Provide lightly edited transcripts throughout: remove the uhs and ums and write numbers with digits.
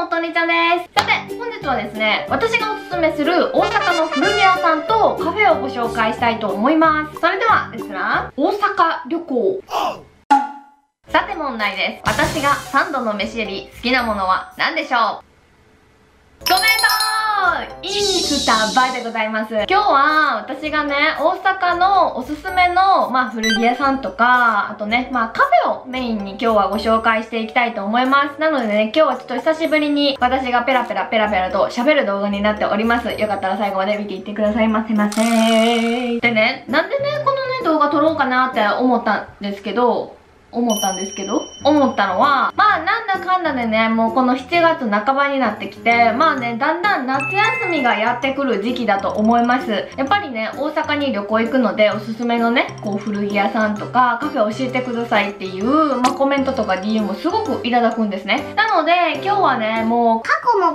とにちゃんです。さて、本日はですね、私がおすすめする大阪の古着屋さんとカフェをご紹介したいと思います。それではですが、大阪旅行。さて問題です。私が3度の飯より好きなものは何でしょう？コメントインスタバイでございます。今日は私がね、大阪のおすすめの、古着屋さんとか、あとね、カフェをメインに今日はご紹介していきたいと思います。なのでね、今日はちょっと久しぶりに私がペラペラと喋る動画になっております。よかったら最後まで見ていってくださいませませ。でね、なんでね、このね、動画撮ろうかなって思ったのは、なんだかんだでね、もうこの7月半ばになってきて、だんだん夏休みがやってくる時期だと思います。やっぱりね、大阪に旅行行くので、おすすめのね、こう古着屋さんとかカフェ教えてくださいっていう、コメントとか DM もすごくいただくんですね。なので、今日はね、もう、 過去も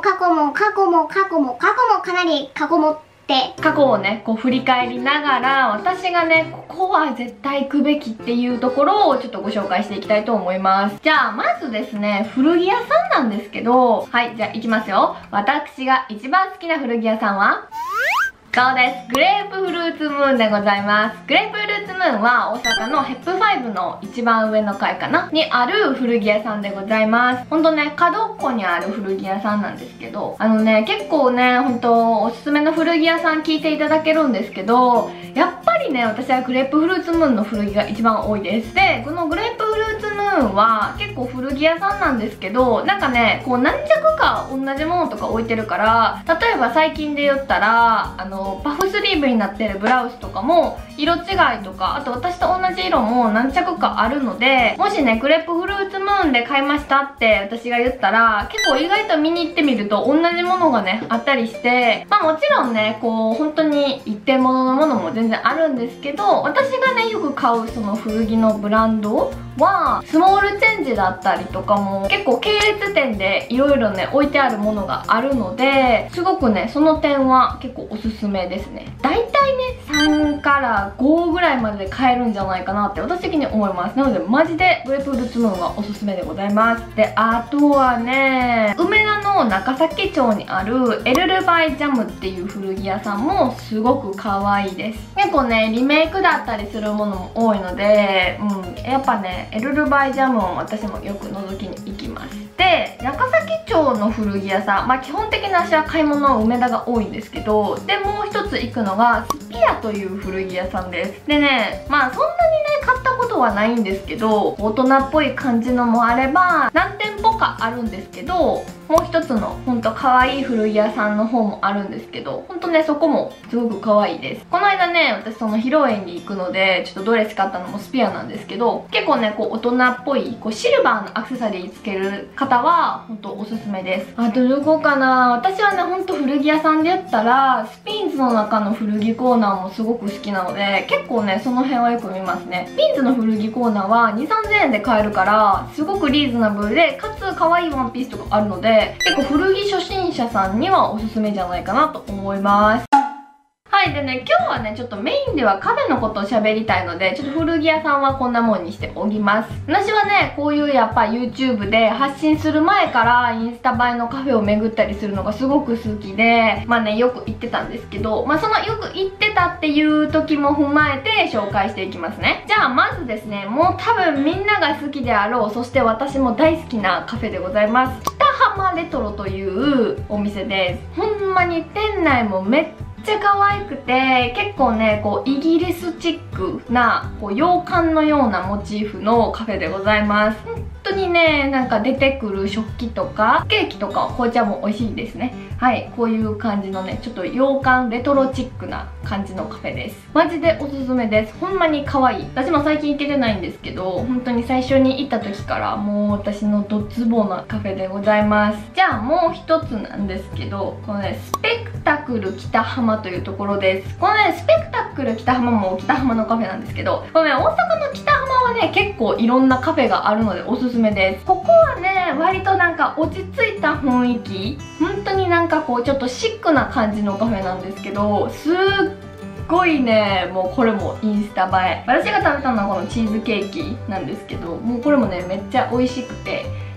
かなり過去もって過去をね、こう振り返りながら、私がね、ここは絶対行くべきっていうところをちょっとご紹介していきたいと思います。じゃあ、まずですね、古着屋さんなんですけど、はい、じゃあ行きますよ。私が一番好きな古着屋さんはそうです。グレープフルーツムーンでございます。グレープフルーツムーンは大阪のヘップ5の一番上の階かなにある古着屋さんでございます。ほんとね、角っこにある古着屋さんなんですけど、結構ね、ほんとおすすめの古着屋さん聞いていただけるんですけど、やっぱりね、私はグレープフルーツムーンの古着が一番多いです。で、このグレープフルーツムーンは結構古着屋さんなんですけど、なんかね、こう何着か同じものとか置いてるから、例えば最近で言ったら、パフスリーブになってるブラウスとかも色違いとか、あと私と同じ色も何着かあるので、もしね、グレープフルーツムーンで買いましたって私が言ったら、結構意外と見に行ってみると同じものがね、あったりして、もちろんね、こう本当に一点物のものも全然あるんですけど、私がね、よく買うその古着のブランドはスモールチェンジだったりとかも結構系列店でいろいろね、置いてあるものがあるので、すごくね、その点は結構おすすめですね。だいたいね、3から5ぐらいまでで買えるんじゃないかなって私的に思います。なのでマジでグレープフルーツムーンはおすすめでございます。で、あとはね、梅田の中崎町にあるエルルバイジャムっていう古着屋さんもすごく可愛いです。結構ね、リメイクだったりするものも多いので、やっぱね、エルルバイジャムを私もよく覗きに行きます。で、中崎町の古着屋さん、基本的に私は買い物は梅田が多いんですけど、で、もう一つ行くのがスピアという古着屋さんです。でね、そんなにね、買ったことはないんですけど、大人っぽい感じのもあれば、何店舗かあるんですけど、もう一つのほんと可愛い古着屋さんの方もあるんですけど、ほんとね、そこもすごく可愛いです。この間ね、私その披露宴に行くので、ちょっとドレス買ったのもスピアなんですけど、結構ね、こう大人っぽい、こうシルバーのアクセサリーつける方は、ほんとおすすめです。あとどこかな、私はね、ほんと古着屋さんで言ったら、スピンズの中の古着コーナーもすごく好きなので、結構ね、その辺はよく見ますね。スピンズの古着コーナーは2、3000円で買えるから、すごくリーズナブルで、かつ可愛いワンピースとかあるので、結構古着初心者さんにはおすすめじゃないかなと思います。はい。でね、今日はね、ちょっとメインではカフェのことを喋りたいので、ちょっと古着屋さんはこんなもんにしておきます。私はね、こういうやっぱ YouTube で発信する前からインスタ映えのカフェを巡ったりするのがすごく好きで、よく行ってたんですけど、そのよく行ってたっていう時も踏まえて紹介していきますね。じゃあまずですね、もう多分みんなが好きであろう、そして私も大好きなカフェでございます。北浜レトロというお店です。ほんまに店内もめっちゃ可愛くて、結構ね、こうイギリスチックなこう洋館のようなモチーフのカフェでございます。本当にね、なんか出てくる食器とかケーキとか紅茶も美味しいですね。はい、こういう感じのね、ちょっと洋館レトロチックな感じのカフェです。マジでおすすめです。ほんまに可愛い。私も最近行けてないんですけど、本当に最初に行った時からもう私のドツボなカフェでございます。じゃあもう一つなんですけど、このね、スペクタクル北浜というところです。このね、スペクタクル北浜も北浜のカフェなんですけど、このね、大阪の北浜はね、結構いろんなカフェがあるのでおすすめです。ここはね、割となんか落ち着いた雰囲気、本当になんかこうちょっとシックな感じのカフェなんですけど、すっごいね、もうこれもインスタ映え。私が食べたのはこのチーズケーキなんですけど、もうこれもね、めっちゃ美味しくて、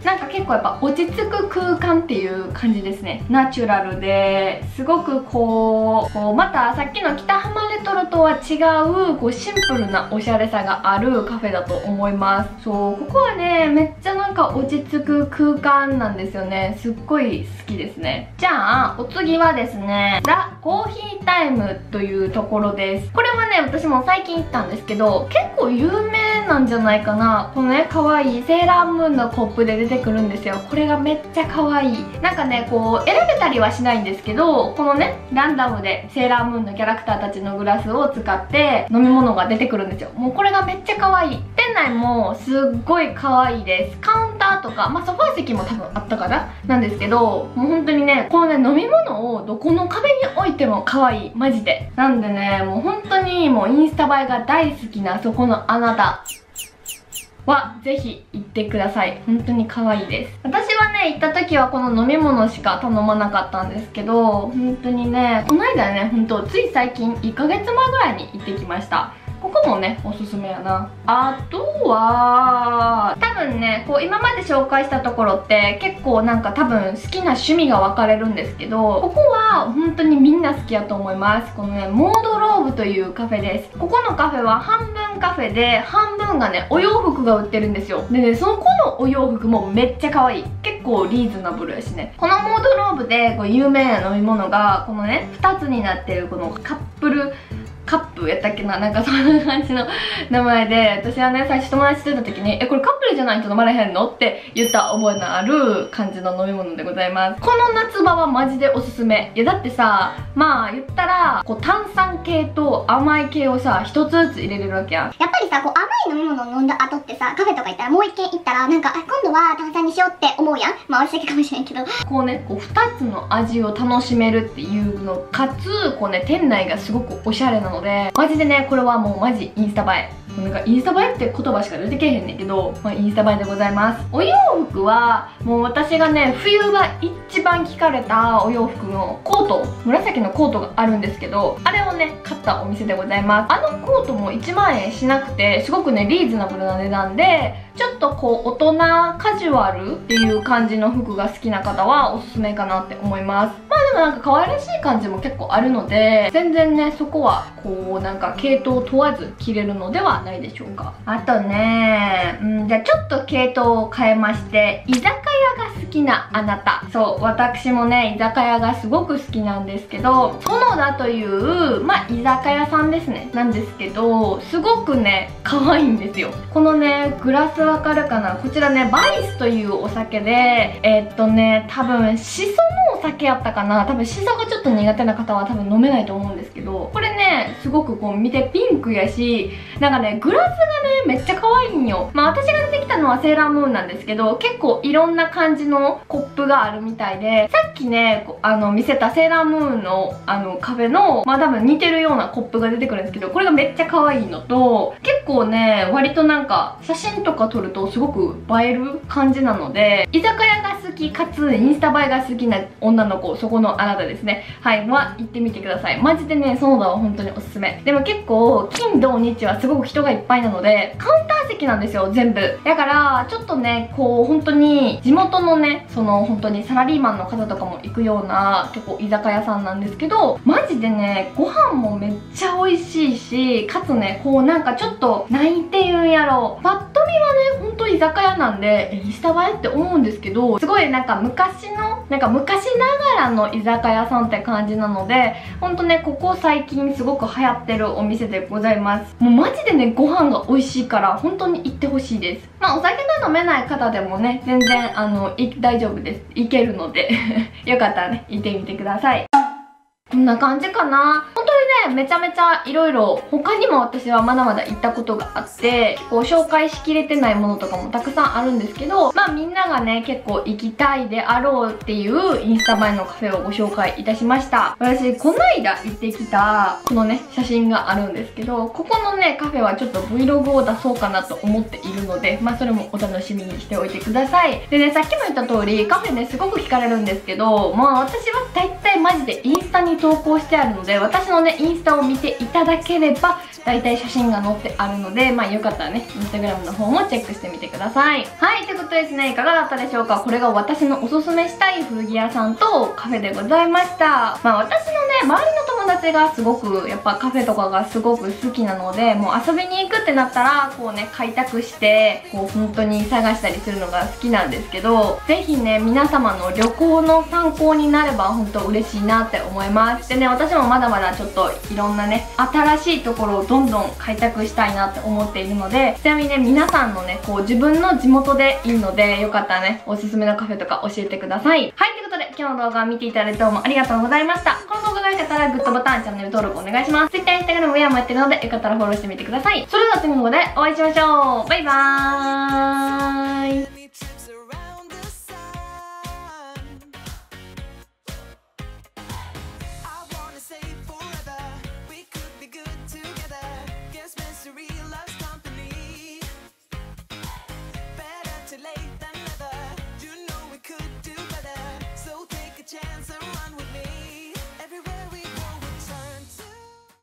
なんか結構やっぱ落ち着く空間っていう感じですね。ナチュラルですごくこうまたさっきの北浜レトロとは違うシンプルなおしゃれさがあるカフェだと思います。そう、ここはねめっちゃなんか落ち着く空間なんですよね。すっごい好きですね。じゃあお次はですね、ザ・コーヒータイムというところです。これはね私も最近行ったんですけど、結構有名なんじゃないかな。このね可愛いセーラームーンのコップで出てくるんですよ。これがめっちゃ可愛い。なんかねこう選べたりはしないんですけど、このねランダムでセーラームーンのキャラクターたちのグラスを使って飲み物が出てくるんですよ。もうこれがめっちゃ可愛い。店内もすっごい可愛いです。カウンターとか、ソファー席も多分あったかななんですけど、もう本当にねこのね飲み物をどこの壁に置いても可愛い、マジで。なんでねもう本当にもうインスタ映えが大好きなそこのあなたはぜひ行ってください。本当に可愛いです。私はね行った時はこの飲み物しか頼まなかったんですけど、本当にねこの間ね本当つい最近1ヶ月前ぐらいに行ってきました。ここもねおすすめやな。あとは多分ねこう今まで紹介したところって結構なんか多分好きな趣味が分かれるんですけど、ここは本当にみんな好きやと思います。このねモードローブというカフェです。ここのカフェは半分カフェで半分がねお洋服が売ってるんですよ。でねそこのお洋服もめっちゃ可愛い。結構リーズナブルやしね。このモードローブでこう有名な飲み物がこのね2つになってるこのカップやったっけな、なんかそんな感じの名前で、私はね最初友達といた時にこれカップルじゃないと飲まれへんのって言った覚えのある感じの飲み物でございます。この夏場はマジでおすすめ。いやだってさ言ったらこう炭酸系と甘い系をさ一つずつ入れれるわけやん。 やっぱりさこう甘い飲み物を飲んだ後ってさカフェとか行ったらもう一軒行ったらなんか今度は炭酸にしようって思うやん。私だけかもしれんけど、 こうねこう2つの味を楽しめるっていうのかつこうね店内がすごくおしゃれなので、マジでねこれはもうマジインスタ映え。なんかインスタ映えって言葉しか出てけえへんねんけど、インスタ映えでございます。お洋服はもう私がね冬が一番聞かれたお洋服のコート、紫のコートがあるんですけど、あれをね買ったお店でございます。あのコートも1万円しなくてすごくねリーズナブルな値段で、ちょっとこう大人カジュアルっていう感じの服が好きな方はおすすめかなって思います。でもなんか可愛らしい感じも結構あるので、全然ねそこはこうなんか系統問わず着れるのではないでしょうか。あとねじゃあちょっと系統を変えまして、居酒屋が好きなあなた。そう私もね居酒屋がすごく好きなんですけど、園田という居酒屋さんですねなんですけど、すごくね可愛いんですよ。このねグラスわかるかな、こちらねバイスというお酒で多分シソのお酒やったかな。多分シソがちょっと苦手な方は多分飲めないと思うんですけど、これねすごくこう見てピンクやし、なんかねグラスがねめっちゃ可愛いんよ。私が出てきたのはセーラームーンなんですけど、結構いろんな感じのコップがあるみたいで、さっきね見せたセーラームーンのカフェの多分似てるようなコップが出てくるんですけど、これがめっちゃ可愛いのと、結構ね割となんか写真とか撮るとすごく映える感じなので、居酒屋が好きかつインスタ映えが好きな女の子、そこのあなたですね、行ってみてください。マジでね園田は本当におすすめ。でも結構金土日はすごく人がいっぱいなのでカウンター席なんですよ全部。だからちょっとねこう本当に地元のね本当にサラリーマンの方とかも行くような結構居酒屋さんなんですけど、マジでねご飯もめっちゃ美味しいし、かつねこうなんかちょっとなんていうんやろ、パッと見はね本当居酒屋なんでインスタ映えって思うんですけど、すごいなんか昔ながらの居酒屋さんって感じなので、ほんとねここ最近すごく流行ってるお店でございます。もうマジでねご飯が美味しいから本当に行ってほしいです。お酒が飲めない方でもね全然大丈夫です。行けるのでよかったらね行ってみてください。こんな感じかな。本当にねめちゃめちゃいろいろ他にも私はまだまだ行ったことがあって、結構紹介しきれてないものとかもたくさんあるんですけど、みんながね結構行きたいであろうっていうインスタ映えのカフェをご紹介いたしました。私この間行ってきたこのね写真があるんですけど、ここのねカフェはちょっと Vlog を出そうかなと思っているので、それもお楽しみにしておいてください。でねさっきも言った通りカフェねすごく惹かれるんですけど、私は大体マジでインスタに投稿してあるので、私のねインスタを見ていただければ大体写真が載ってあるので、まあよかったらねインスタグラムの方もチェックしてみてください。はい、ということですね、いかがだったでしょうか。これが私のおすすめしたい古着屋さんとカフェでございました。まあ私のね周りの友達がすごくやっぱカフェとかがすごく好きなので、もう遊びに行くってなったらこうね開拓してこう本当に探したりするのが好きなんですけど、ぜひね皆様の旅行の参考になれば本当嬉しいなって思います。でね、私もまだまだちょっといろんなね新しいところをどんどん開拓したいなって思っているので、ちなみにね皆さんのねこう自分の地元でいいので、よかったらねおすすめのカフェとか教えてください。はい、ということで今日の動画を見ていただいてどうもありがとうございました。この動画が良かったらグッドボタン、チャンネル登録お願いします。Twitter、Instagram、ウェアもやってるのでよかったらフォローしてみてください。それでは次の動画でお会いしましょう。バイバーイ。